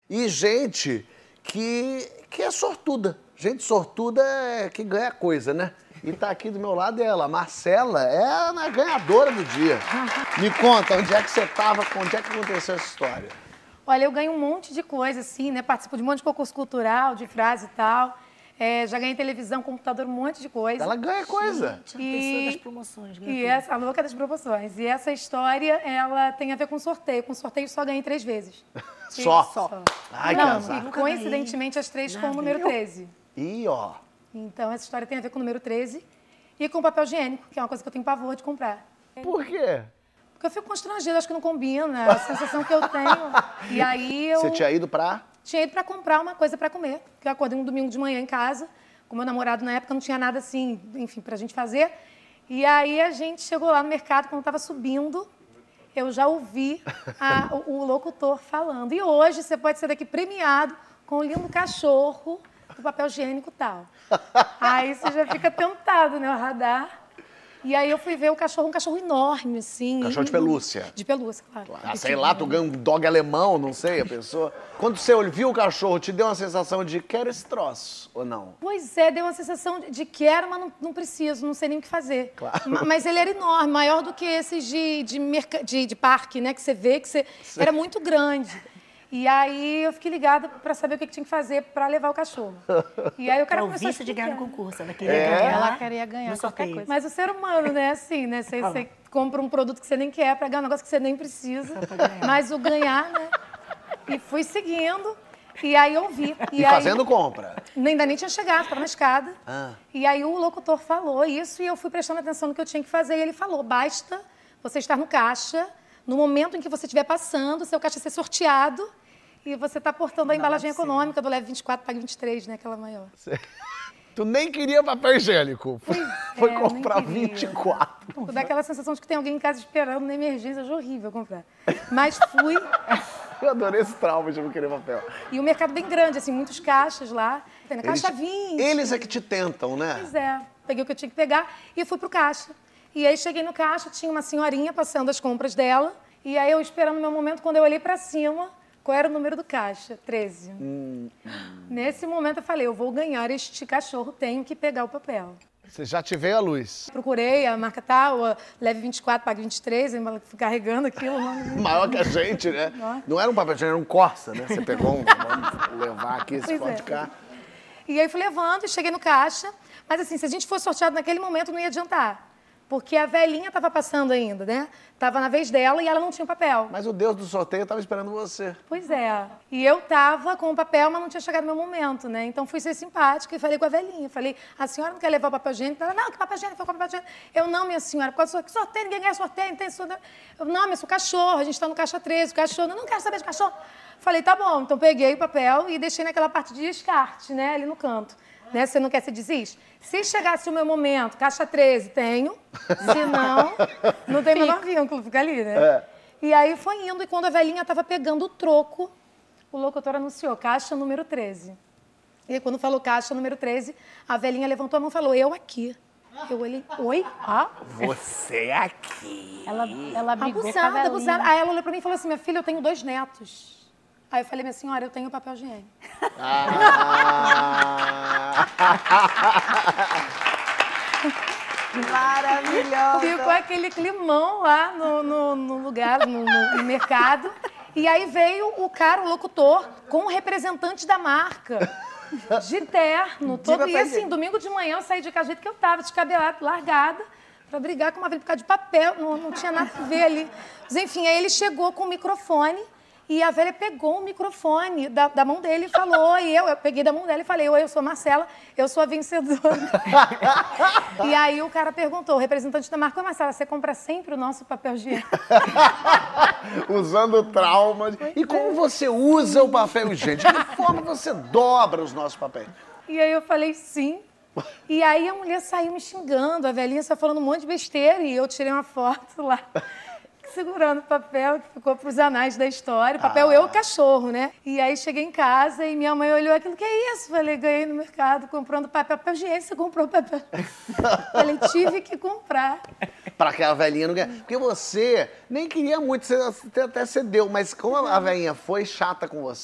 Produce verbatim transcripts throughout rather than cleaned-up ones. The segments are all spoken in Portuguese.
E gente que, que é sortuda. Gente sortuda é que ganha coisa, né? E tá aqui do meu lado ela, a Marcela, é a ganhadora do dia. Me conta, onde é que você tava, onde é que aconteceu essa história? Olha, eu ganho um monte de coisa, assim, né? Participo de um monte de concurso cultural, de frase e tal. É, já ganhei televisão, computador, um monte de coisa. Ela ganha coisa. Gente, a pessoa das promoções. E essa, a louca das promoções. E essa história, ela tem a ver com sorteio. Com sorteio, só ganhei três vezes. Só? Só. Ai, que Não, azar. e coincidentemente, as três com o número treze. Ih, ó. Então, essa história tem a ver com o número treze e com papel higiênico, que é uma coisa que eu tenho pavor de comprar. Por quê? Porque eu fico constrangida, acho que não combina, a sensação que eu tenho. E aí eu... Você tinha ido pra? Tinha ido pra comprar uma coisa pra comer, porque eu acordei um domingo de manhã em casa, com meu namorado na época não tinha nada assim, enfim, pra gente fazer. E aí a gente chegou lá no mercado, quando estava subindo, eu já ouvi a, o, o locutor falando. E hoje você pode ser daqui premiado com o lindo cachorro do papel higiênico e tal. Aí você já fica tentado, né, o radar. E aí eu fui ver o cachorro, um cachorro enorme, assim. Cachorro de pelúcia. De pelúcia, claro. Ah, sei lá, tu ganha um dog alemão, não sei, a pessoa. Quando você viu o cachorro, te deu uma sensação de quero esse troço, ou não? Pois é, deu uma sensação de, de quero, mas não, não preciso, não sei nem o que fazer. Claro. Mas ele era enorme, maior do que esses de, de, merca... de, de parque, né? Que você vê que você... era muito grande. E aí eu fiquei ligada para saber o que, que tinha que fazer para levar o cachorro. E aí o cara Pra o começou a vice de ganhar no explicar. concurso. Ela queria É? ganhar. Ela queria ganhar no qualquer sorteio. coisa. Mas o ser humano, né, assim, né? Você, você compra um produto que você nem quer para ganhar um negócio que você nem precisa. Mas o ganhar, né? E fui seguindo. E aí eu vi. E, aí, fazendo compra. ainda nem tinha chegado, estava na escada. Ah. E aí o locutor falou isso e eu fui prestando atenção no que eu tinha que fazer. E ele falou, basta você estar no caixa, no momento em que você estiver passando, seu caixa ser sorteado e você está portando a embalagem econômica do Leve vinte e quatro, Pague vinte e três, né? Aquela maior. Tu nem queria papel higiênico. Foi, foi é, comprar nem queria. vinte e quatro. Dá aquela sensação de que tem alguém em casa esperando na emergência, é horrível comprar. Mas fui, Eu adorei esse trauma de não querer papel. e o mercado bem grande, assim, muitos caixas lá. Tem na caixa Eles- vinte. Eles é que te tentam, né? Pois é, peguei o que eu tinha que pegar e fui pro caixa. E aí cheguei no caixa, tinha uma senhorinha passando as compras dela. E aí eu esperando o meu momento, quando eu olhei pra cima, qual era o número do caixa? treze. Hum, Nesse momento eu falei, eu vou ganhar este cachorro, tenho que pegar o papel. Você já te veio a luz. Procurei a marca tal, a Leve vinte e quatro, Pague vinte e três, eu fui carregando aquilo. Maior que a gente, né? Nossa. Não era um papel higiênico, era um Corsa, né? Você pegou um, vamos levar aqui esse Pois pode é. ficar. E aí fui levando e cheguei no caixa. Mas assim, se a gente fosse sorteado naquele momento, não ia adiantar. Porque a velhinha estava passando ainda, né? Tava na vez dela e ela não tinha o papel. Mas o Deus do sorteio estava esperando você. Pois é. E eu tava com o papel, mas não tinha chegado o meu momento, né? Então fui ser simpática e falei com a velhinha. Falei, a senhora não quer levar o papel higiênico? Ela, não, que papel higiênico, foi com papel higiênico. Eu, não, minha senhora, por causa do sorteio, ninguém ganha sorteio, não tem sorteio. Eu, não, mas o cachorro, a gente tá no caixa treze, o cachorro, eu não quero saber de cachorro. Falei, tá bom. Então peguei o papel e deixei naquela parte de descarte, né? Ali no canto. Né? Você não quer, você desiste? Se chegasse o meu momento, caixa treze, tenho. Se não, não tem menor vínculo, fica ali, né? É. E aí foi indo, e quando a velhinha estava pegando o troco, o locutor anunciou, caixa número treze. E aí, quando falou caixa número treze, a velhinha levantou a mão e falou, eu aqui. Eu olhei, oi? Ah? Você aqui. Ela, ela brigou com a Abusada, velhinha. abusada. Aí ela olhou pra mim e falou assim, minha filha, eu tenho dois netos. Aí eu falei, minha senhora, eu tenho papel higiênico. Ah. Maravilhosa. Ficou aquele climão lá no, no, no lugar, no, no- no mercado. E aí veio o cara, o locutor, com o representante da marca. De terno, todo. E assim, domingo de manhã eu saí de casa do jeito que eu tava, descabelada, largada, pra brigar com uma velha por causa de papel, não, não tinha nada a ver ali. Mas enfim, aí ele chegou com o microfone e a velha pegou o microfone da, da mão dele e falou, e eu, eu peguei da mão dela e falei, oi, eu sou a Marcela, eu sou a vencedora. E aí o cara perguntou, o representante da marca, oi, Marcela, você compra sempre o nosso papel higiênico? Usando traumas. E como você usa o papel higiênico? De que forma você dobra os nossos papéis? E aí eu falei, sim. E aí a mulher saiu me xingando, a velhinha só falando um monte de besteira, e eu tirei uma foto lá, segurando o papel, que ficou pros anais da história. O papel Ah. eu e o cachorro, né? E aí cheguei em casa e minha mãe olhou aquilo, que é isso? Falei, ganhei no mercado comprando papel. Papel higiênico, você comprou papel. Falei, tive que comprar. Pra que a velhinha não ganhe. Porque você nem queria muito, você até cedeu, mas como a velhinha foi chata com você,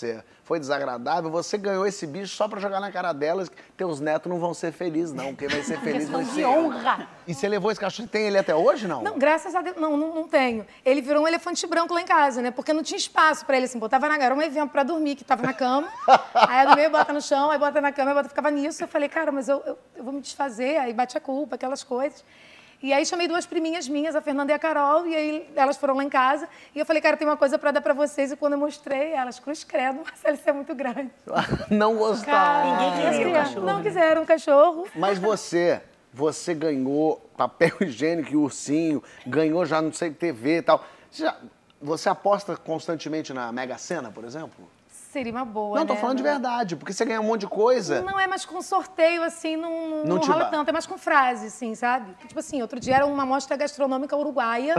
foi desagradável, você ganhou esse bicho só pra jogar na cara delas, teus netos não vão ser felizes, não. Quem vai ser feliz vai Questão ser de honra. E você levou esse cachorro? Tem ele até hoje, não? Não, graças a Deus, não, não, não tenho. Ele virou um elefante branco lá em casa, né? Porque não tinha espaço pra ele, assim, botava na era um evento pra dormir, que tava na cama, aí do meio bota no chão, aí bota na cama, aí bota, ficava nisso. Eu falei, cara, mas eu, eu, eu vou me desfazer, aí bate a culpa, aquelas coisas. E aí chamei duas priminhas minhas, a Fernanda e a Carol, e aí elas foram lá em casa. E eu falei, cara, tem uma coisa pra dar pra vocês. E quando eu mostrei, elas, cruz credo, Marcelo, isso é muito grande. Não gostaram. Ninguém queria o cachorro. Não quiseram um cachorro. Mas você, você ganhou papel higiênico e ursinho, ganhou já não sei T V e tal. Você, já, você aposta constantemente na Mega Sena, por exemplo? Seria uma boa, Não, tô né? falando de verdade, porque você ganha um monte de coisa. Não é mais com sorteio, assim, não, não, Não não te rola dá. tanto, é mais com frase, assim, sabe? Tipo assim, outro dia era uma mostra gastronômica uruguaia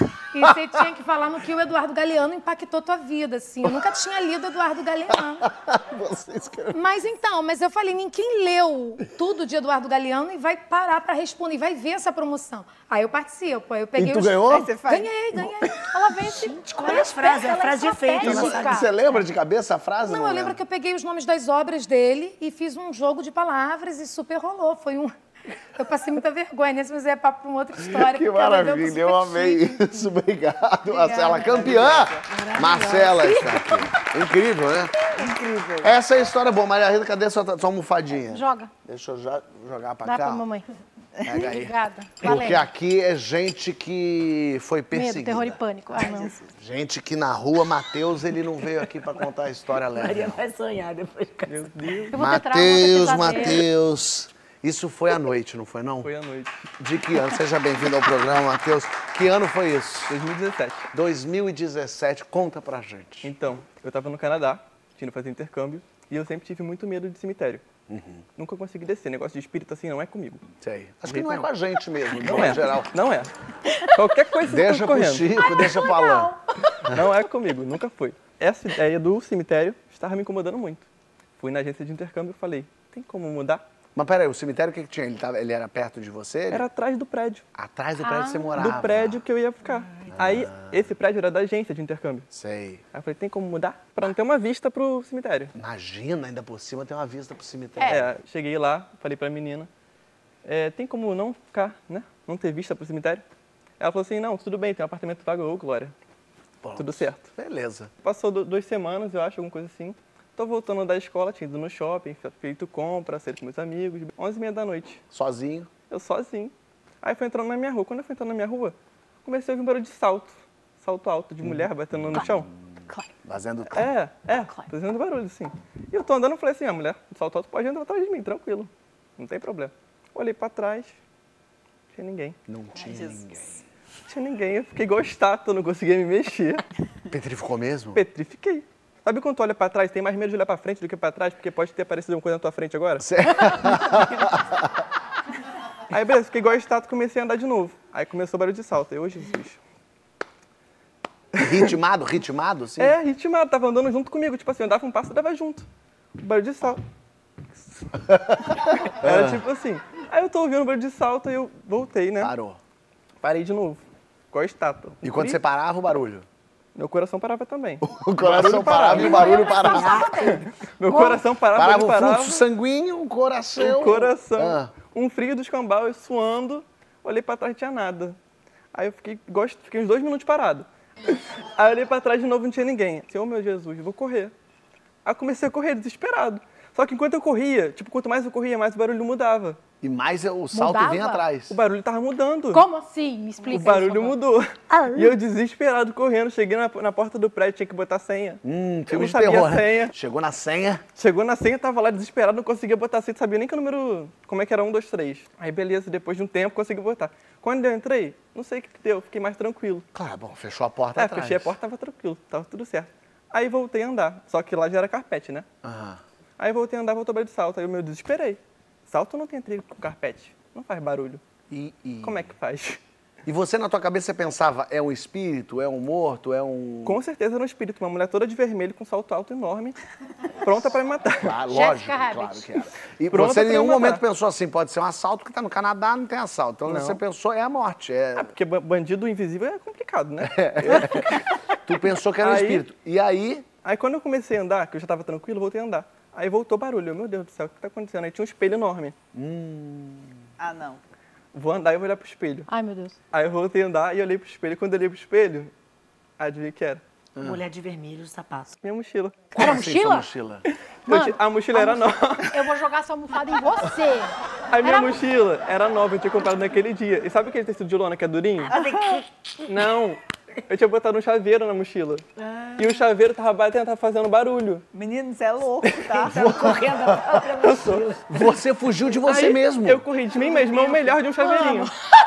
e você tinha que falar no que o Eduardo Galeano impactou tua vida, assim. Eu nunca tinha lido Eduardo Galeano. Você escreveu. Mas então, mas eu falei, ninguém leu tudo de Eduardo Galeano e vai parar pra responder, vai ver essa promoção. Aí eu participo, aí eu peguei E tu os... ganhou? Aí você faz... Ganhei, ganhei. Ela vence. Qual é a frase? É a frase de efeito. estratégica. Você lembra de cabeça a frase? Não, eu lembro que eu peguei os nomes das obras dele e fiz um jogo de palavras e super rolou. Foi um... Eu passei muita vergonha nesse, mas é papo pra uma outra história. Que porque ela deu maravilha, super eu amei chique. isso. Obrigado, Marcela. Campeã! Marcela está aqui. Incrível, né? Incrível. Essa é a história boa. Maria Rita, cadê sua, sua almofadinha? Joga. Deixa eu já jogar pra Dá cá. pra mamãe. Pega aí. Obrigada. Porque Valeu. aqui é gente que foi Medo, perseguida. terror e pânico. Ai, não. Gente que na rua, Matheus, ele não veio aqui pra contar a história leve. Maria vai sonhar depois de casar. Eu vou ter trauma, vou Matheus, ter pesadelo. Matheus. Isso foi à noite, não foi não? Foi à noite. De que ano? Seja bem-vindo ao programa, Matheus. Que ano foi isso? dois mil e dezessete. dois mil e dezessete. Conta pra gente. Então, eu tava no Canadá, tinha fazer intercâmbio, e eu sempre tive muito medo de cemitério. Nunca consegui descer. Negócio de espírito assim não é comigo. Sei. Acho que não é com a gente mesmo, Não no é. geral. Não é. Qualquer coisa você Deixa tá pro correndo. Chico, deixa pro Alain. Não é comigo, nunca foi. Essa ideia do cemitério estava me incomodando muito. Fui na agência de intercâmbio e falei, tem como mudar? Mas peraí, o cemitério o que, que tinha? Ele, tava, ele era perto de você? Ele- Era atrás do prédio. Atrás do prédio que você morava? Do prédio que eu ia ficar. Aí, esse prédio era da agência de intercâmbio. Sei. Aí eu falei, tem como mudar? Pra não ter uma vista pro cemitério. Imagina, ainda por cima tem uma vista pro cemitério. É, cheguei lá, falei pra menina, é, tem como não ficar, né? Não ter vista pro cemitério? Ela falou assim, não, tudo bem, tem um apartamento vago, ô, Glória. Pronto. Tudo certo. Beleza. Passou du- duas semanas, eu acho, alguma coisa assim. Tô voltando da escola, tinha ido no shopping, fe- feito compra, saído com meus amigos. onze e meia da noite. Sozinho? Eu sozinho. Aí fui entrando na minha rua. Quando eu fui entrando na minha rua, comecei a ouvir um barulho de salto. Salto alto, de mulher batendo no chão. Claro. Fazendo tempo. É, é, fazendo barulho, assim. E eu tô andando e falei assim, a mulher do salto alto pode andar atrás de mim, tranquilo. Não tem problema. Olhei pra trás, não tinha ninguém. Não tinha ninguém. Não tinha ninguém, eu fiquei igual estátua, não conseguia me mexer. Petrificou mesmo? Petrifiquei. Sabe quando tu olha pra trás, tem mais medo de olhar pra frente do que pra trás, porque pode ter aparecido alguma coisa na tua frente agora? Sério? Aí, beleza, fiquei igual estátua e comecei a andar de novo. Aí começou o barulho de salto. Aí, ô, Jesus. Ritmado, ritmado, assim? É, ritmado, tava andando junto comigo. Tipo assim, eu andava um passo e dava junto. O barulho de salto. Era tipo assim. Aí eu tô ouvindo o barulho de salto e eu voltei, né? Parou. Parei de novo. Igual estátua. E quando você parava, o barulho? Meu coração parava também. O coração parava e o barulho parava. Meu coração parava, Parava ele o parava. fluxo sanguíneo, o coração. O coração. Ah. Um frio dos cambal, eu suando. Olhei pra trás, não tinha nada. Aí eu fiquei, gosto, fiquei uns dois minutos parado. Aí eu olhei pra trás de novo, não tinha ninguém. Assim, ô meu Jesus, vou correr. Aí eu comecei a correr, desesperado. Só que enquanto eu corria, tipo, quanto mais eu corria, mais o barulho mudava. E mais o salto Mudava? vinha atrás. O barulho tava mudando. Como assim? Me explica O barulho isso agora. mudou. Ah. E eu desesperado, correndo. Cheguei na, na porta do prédio, tinha que botar senha. Hum, eu filme não de sabia terror. a né? senha. Chegou na senha. Chegou na senha, tava lá desesperado, não conseguia botar a senha, sabia nem que o número, como é que era, um, dois, três. Aí beleza, depois de um tempo consegui botar. Quando eu entrei, não sei o que que deu, fiquei mais tranquilo. Claro, bom, fechou a porta É, atrás. fechei a porta, tava tranquilo, tava tudo certo. Aí voltei a andar, só que lá já era carpete, né? Aham. Aí voltei a andar, voltou de salto, aí eu me desesperei. Salto não tem trilho com carpete, não faz barulho. E, e... Como é que faz? E você, na tua cabeça, você pensava, é um espírito, é um morto, é um... Com certeza era um espírito, uma mulher toda de vermelho, com salto alto enorme, pronta pra me matar. Ah, lógico, Jéssica Rabbit. claro que era. E Pronta você em pra nenhum me matar. momento pensou assim, pode ser um assalto, porque tá no Canadá, não tem assalto. Então Não. você pensou, é a morte. É... Ah, porque ba- bandido invisível é complicado, né? Tu pensou que era um Aí- espírito. E aí, Aí quando eu comecei a andar, que eu já tava tranquilo, eu voltei a andar. Aí voltou barulho. Eu, meu Deus do céu, o que tá acontecendo? Aí tinha um espelho enorme. Ah, não. Vou andar e vou olhar pro espelho. Ai, meu Deus. Aí eu voltei a andar e olhei pro espelho. Quando eu olhei pro espelho, adivinha o que era? Mulher de vermelho, sapato. Minha mochila. Era Assim, sua mochila? mochila? Eu ti- a mochila era nova. Eu vou jogar essa almofada em você. A minha Era- mochila era nova, eu tinha comprado naquele dia. E sabe aquele tecido de lona que é durinho? Não. Eu tinha botado um chaveiro na mochila. E o chaveiro tava batendo, tava fazendo barulho. Menino, você é louco, tá? Você correndo atrás da mochila. Você fugiu de você Aí, mesmo. Eu corri de mim mesmo, é o melhor de um chaveirinho.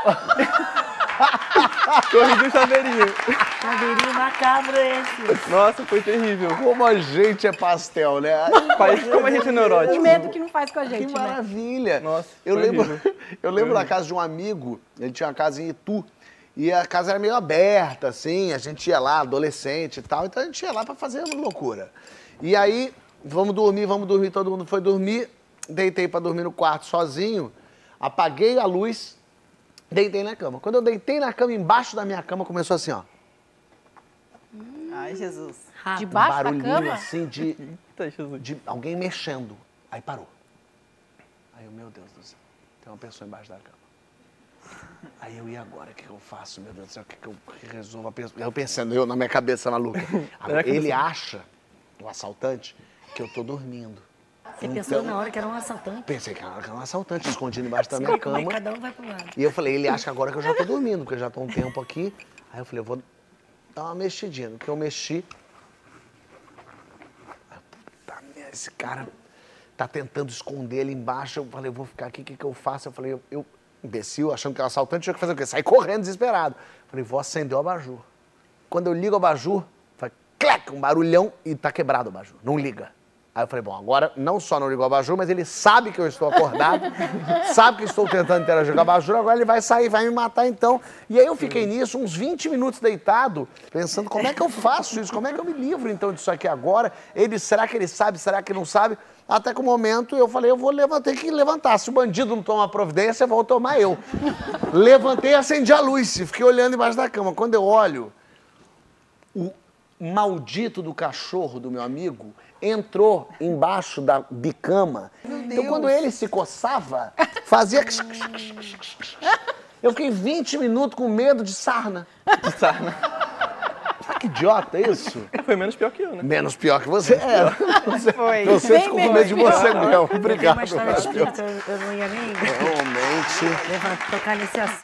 Corri de um chaveirinho. Chaveirinho macabro esse. Nossa, foi terrível. Como a gente é pastel, né? Faz como a gente é Que neurótico. medo que não faz com a Que gente, né? maravilha. Nossa, eu foi lembro, horrível. eu lembro da casa de um amigo, ele tinha uma casa em Itu, e a casa era meio aberta, assim, a gente ia lá, adolescente e tal, então a gente ia lá pra fazer uma loucura. E aí, vamos dormir, vamos dormir, todo mundo foi dormir, deitei pra dormir no quarto sozinho, apaguei a luz, deitei na cama. Quando eu deitei na cama, embaixo da minha cama, começou assim, ó, Ai, Jesus. um Rato. Debaixo da barulhinho cama? assim de, Eita, Jesus. de alguém mexendo. Aí parou. Aí eu, meu Deus do céu, tem uma pessoa embaixo da cama. Aí eu, e agora? O que, que eu faço, meu Deus do céu? O que, que eu resolvo? A pessoa- Eu pensando, eu na minha cabeça maluca. Agora, que ele você- acha, o assaltante, que eu tô dormindo. Você pensou na hora que era um assaltante? Pensei que era um assaltante, escondido embaixo da minha Mas cama. cada um vai pro lado. E eu falei, ele acha agora que eu já tô dormindo, porque eu já tô um tempo aqui. Aí eu falei, eu vou dar uma mexidinha. No que eu mexi... Aí, puta merda, esse cara tá tentando esconder ele embaixo. Eu falei, eu vou ficar aqui, o que, que eu faço? Eu falei, eu, eu imbecil, achando que era um assaltante, tinha que fazer o quê? Sair correndo, desesperado. Eu falei, vou acender o abajur. Quando eu ligo o abajur, faz clec, um barulhão e tá quebrado o abajur. Não liga. Aí eu falei, bom, agora não só não ligou o abajur, mas ele sabe que eu estou acordado, sabe que estou tentando interagir com o abajur, agora ele vai sair, vai me matar então. E aí eu fiquei nisso uns vinte minutos deitado, pensando como é que eu faço isso, como é que eu me livro então disso aqui agora. Ele, será que ele sabe, será que não sabe? Até que o momento eu falei, eu vou levantar, ter que levantar. Se o bandido não toma providência, eu vou tomar eu. Levantei e acendi a luz, e fiquei olhando embaixo da cama. Quando eu olho, o maldito do cachorro do meu amigo entrou embaixo da bicama. Então, quando ele se coçava, fazia... Eu fiquei vinte minutos com medo de sarna. De sarna. Ah, que idiota isso? Foi menos pior que eu, né? Menos pior que você era. Você, Foi. Eu sempre fico com medo de você, Mel. Tem Obrigado. uma história de espírito, eu, eu não ia nem Realmente... levantar, tocar nesse assunto.